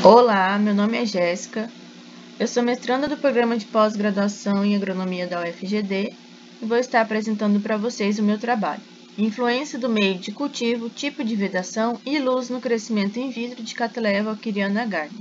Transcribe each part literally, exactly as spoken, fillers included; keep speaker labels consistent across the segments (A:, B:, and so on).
A: Olá, meu nome é Jéssica, eu sou mestranda do programa de pós-graduação em agronomia da U F G D e vou estar apresentando para vocês o meu trabalho. Influência do meio de cultivo, tipo de vedação e luz no crescimento in vitro de Cattleya walkeriana Gardner.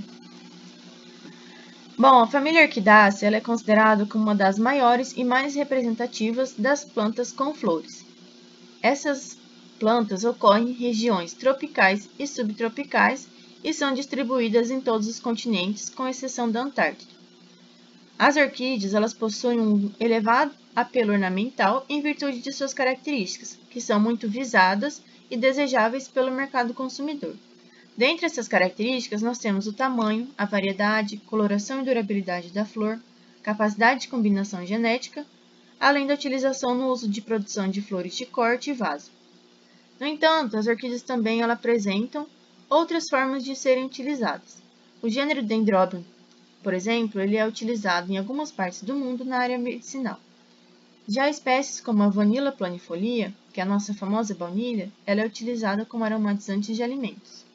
A: Bom, a família Orquidácea ela é considerada como uma das maiores e mais representativas das plantas com flores. Essas plantas ocorrem em regiões tropicais e subtropicais e são distribuídas em todos os continentes, com exceção da Antártida. As orquídeas elas possuem um elevado apelo ornamental em virtude de suas características, que são muito visadas e desejáveis pelo mercado consumidor. Dentre essas características, nós temos o tamanho, a variedade, coloração e durabilidade da flor, capacidade de combinação genética, além da utilização no uso de produção de flores de corte e vaso. No entanto, as orquídeas também ela apresentam outras formas de serem utilizadas. O gênero Dendrobium, por exemplo, ele é utilizado em algumas partes do mundo na área medicinal. Já espécies como a Vanilla planifolia, que é a nossa famosa baunilha, ela é utilizada como aromatizante de alimentos.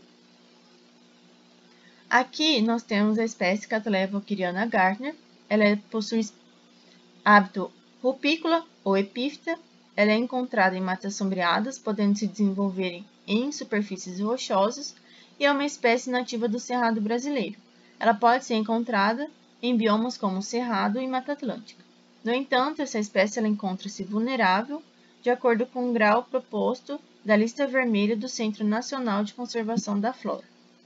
A: Aqui nós temos a espécie Cattleya walkeriana Gardner, ela possui hábito rupícola ou epífita, ela é encontrada em matas sombreadas, podendo se desenvolver em superfícies rochosas e é uma espécie nativa do Cerrado brasileiro. Ela pode ser encontrada em biomas como o Cerrado e Mata Atlântica. No entanto, essa espécie ela encontra-se vulnerável de acordo com o grau proposto da lista vermelha do Centro Nacional de Conservação da Flora.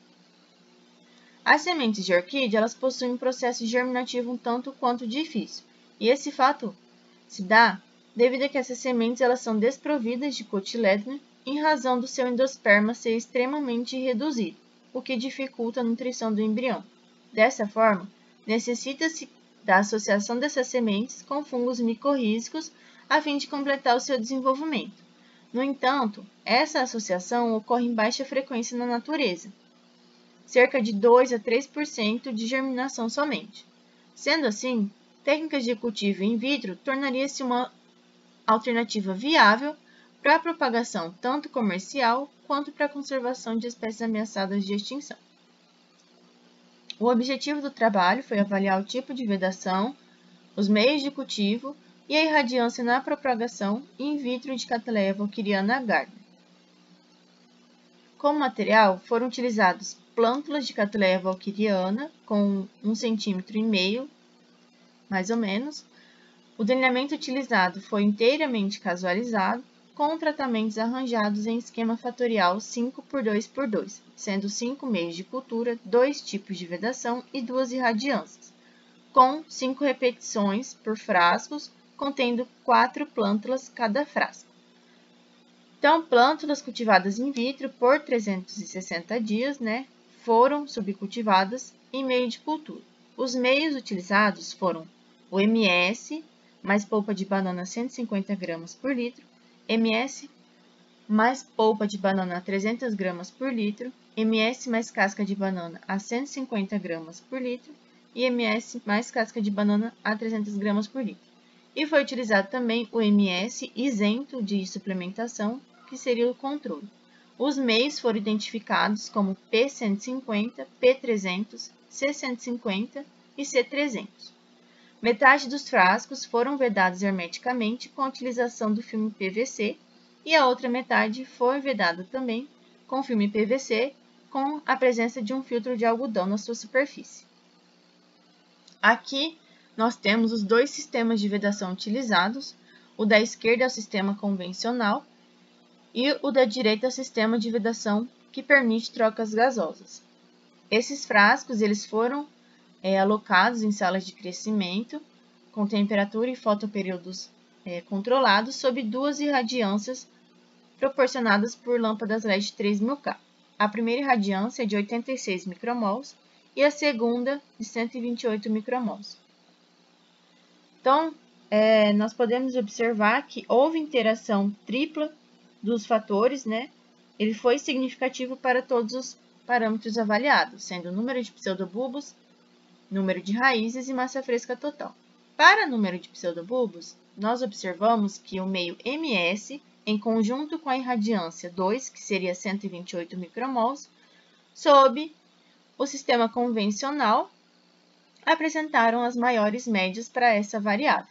A: As sementes de orquídea elas possuem um processo germinativo um tanto quanto difícil, e esse fato se dá devido a que essas sementes elas são desprovidas de cotiledônio em razão do seu endosperma ser extremamente reduzido, o que dificulta a nutrição do embrião. Dessa forma, necessita-se da associação dessas sementes com fungos micorrízicos a fim de completar o seu desenvolvimento. No entanto, essa associação ocorre em baixa frequência na natureza, cerca de dois a três por cento de germinação somente. Sendo assim, técnicas de cultivo in vitro tornaria-se uma alternativa viável para a propagação tanto comercial quanto para a conservação de espécies ameaçadas de extinção. O objetivo do trabalho foi avaliar o tipo de vedação, os meios de cultivo e a irradiância na propagação in vitro de Cattleya walkeriana Gardner. Como material, foram utilizados plântulas de Cattleya walkeriana com um centímetro e meio, mais ou menos. O delineamento utilizado foi inteiramente casualizado, com tratamentos arranjados em esquema fatorial cinco por dois por dois, sendo cinco meios de cultura, dois tipos de vedação e duas irradiâncias, com cinco repetições por frascos, contendo quatro plântulas cada frasco. Então, plântulas cultivadas in vitro por trezentos e sessenta dias, né, foram subcultivadas em meio de cultura. Os meios utilizados foram o M S, mais polpa de banana cento e cinquenta gramas por litro, M S mais polpa de banana a trezentas gramas por litro, M S mais casca de banana a cento e cinquenta gramas por litro e M S mais casca de banana a trezentas gramas por litro. E foi utilizado também o M S isento de suplementação, que seria o controle. Os meios foram identificados como P cento e cinquenta, P trezentos, C cento e cinquenta e C trezentos. Metade dos frascos foram vedados hermeticamente com a utilização do filme P V C e a outra metade foi vedada também com filme P V C com a presença de um filtro de algodão na sua superfície. Aqui nós temos os dois sistemas de vedação utilizados, o da esquerda é o sistema convencional e o da direita é o sistema de vedação que permite trocas gasosas. Esses frascos eles foram É, alocados em salas de crescimento, com temperatura e fotoperíodos é, controlados, sob duas irradiâncias proporcionadas por lâmpadas L E D de três mil K. A primeira irradiância é de oitenta e seis micromols e a segunda de cento e vinte e oito micromols. Então, é, nós podemos observar que houve interação tripla dos fatores, né? Ele foi significativo para todos os parâmetros avaliados, sendo o número de pseudobulbos, número de raízes e massa fresca total. Para número de pseudobulbos, nós observamos que o meio M S, em conjunto com a irradiância dois, que seria cento e vinte e oito micromols, sob o sistema convencional apresentaram as maiores médias para essa variável.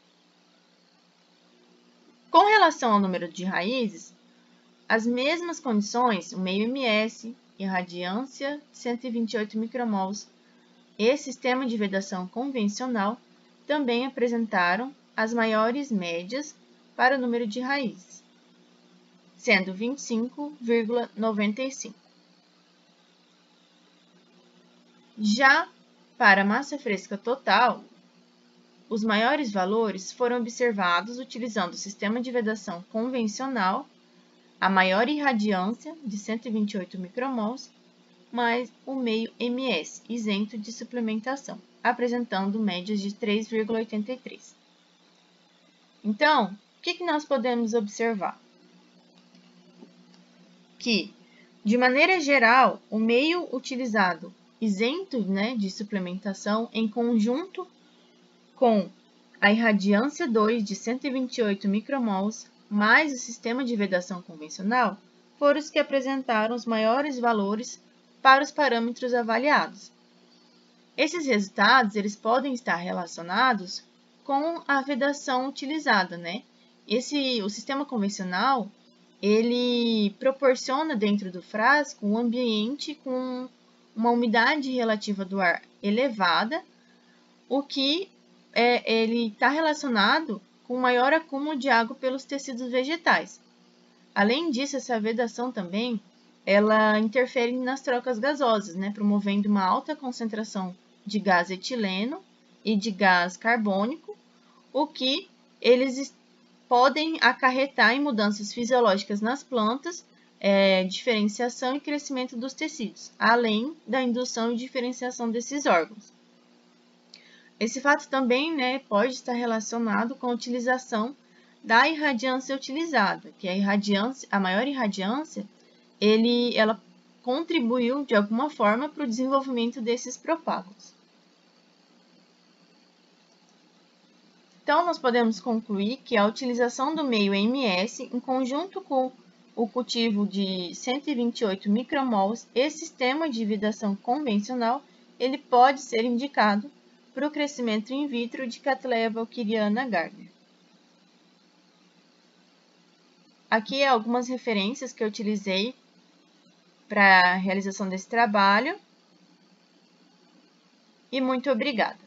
A: Com relação ao número de raízes, as mesmas condições, o meio M S, irradiância de cento e vinte e oito micromols e sistema de vedação convencional também apresentaram as maiores médias para o número de raízes, sendo vinte e cinco vírgula noventa e cinco. Já para a massa fresca total, os maiores valores foram observados utilizando o sistema de vedação convencional, a maior irradiância, de cento e vinte e oito micromols, mais o meio M S, isento de suplementação, apresentando médias de três vírgula oitenta e três. Então, o que, que nós podemos observar? Que, de maneira geral, o meio utilizado isento, né, de suplementação, em conjunto com a irradiância dois de cento e vinte e oito micromols, mais o sistema de vedação convencional, foram os que apresentaram os maiores valores para os parâmetros avaliados. Esses resultados eles podem estar relacionados com a vedação utilizada, né? Esse, o sistema convencional, ele proporciona dentro do frasco um ambiente com uma umidade relativa do ar elevada, o que é, ele está relacionado com maior acúmulo de água pelos tecidos vegetais. Além disso, essa vedação também ela interfere nas trocas gasosas, né, promovendo uma alta concentração de gás etileno e de gás carbônico, o que eles podem acarretar em mudanças fisiológicas nas plantas, é, diferenciação e crescimento dos tecidos, além da indução e diferenciação desses órgãos. Esse fato também, né, pode estar relacionado com a utilização da irradiância utilizada, que a irradiância, a maior irradiância, ele, ela contribuiu de alguma forma para o desenvolvimento desses propágulos. Então, nós podemos concluir que a utilização do meio M S, em conjunto com o cultivo de cento e vinte e oito micromols e sistema de vedação convencional, ele pode ser indicado para o crescimento in vitro de Cattleya walkeriana Gardner. Aqui algumas referências que eu utilizei para a realização desse trabalho. E muito obrigada!